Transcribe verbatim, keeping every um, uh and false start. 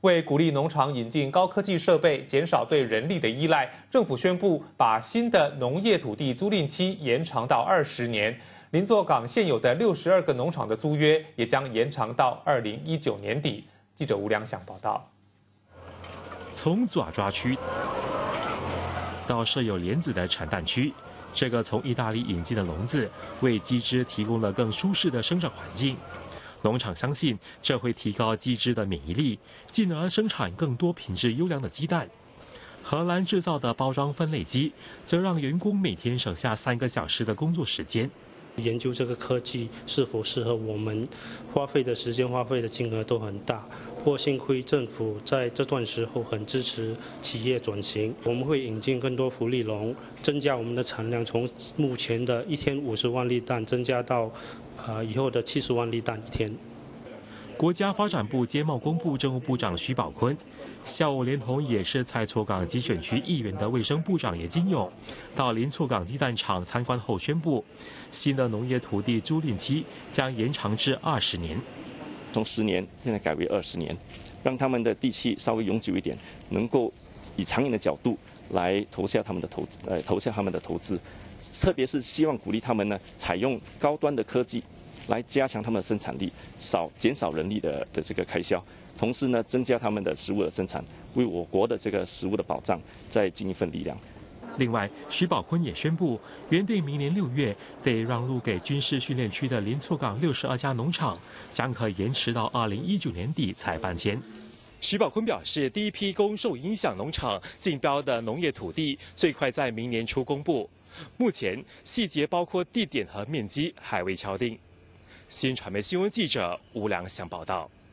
为鼓励农场引进高科技设备，减少对人力的依赖，政府宣布把新的农业土地租赁期延长到二十年。林作港现有的六十二个农场的租约也将延长到二零一九年底。记者吴良祥报道。 从爪爪区到设有莲子的产蛋区，这个从意大利引进的笼子为鸡只提供了更舒适的生长环境。农场相信这会提高鸡只的免疫力，进而生产更多品质优良的鸡蛋。荷兰制造的包装分类机则让员工每天省下三个小时的工作时间。 研究这个科技是否适合我们，花费的时间、花费的金额都很大。不过幸亏政府在这段时候很支持企业转型，我们会引进更多福利笼，增加我们的产量，从目前的一天五十万粒蛋增加到呃以后的七十万粒蛋一天。 国家发展部经贸工部政务部长徐宝坤下午连同也是蔡厝港集选区议员的卫生部长叶金勇到林厝港鸡蛋厂参观后宣布，新的农业土地租赁期将延长至二十年， 从十年现在改为二十年，让他们的地契稍微永久一点，能够以长远的角度来投下他们的投资，呃，投下他们的投资，特别是希望鼓励他们呢采用高端的科技。来加强他们的生产力，少减少人力的的这个开销，同时呢，增加他们的食物的生产，为我国的这个食物的保障再尽一份力量。 另外，徐宝坤也宣布，原定明年六月得让路给军事训练区的林厝港六十二家农场，将可延迟到二零一九年底才搬迁。徐宝坤表示，第一批供受影响农场竞标的农业土地最快在明年初公布，目前细节包括地点和面积还未敲定。新传媒新闻记者吴良祥报道。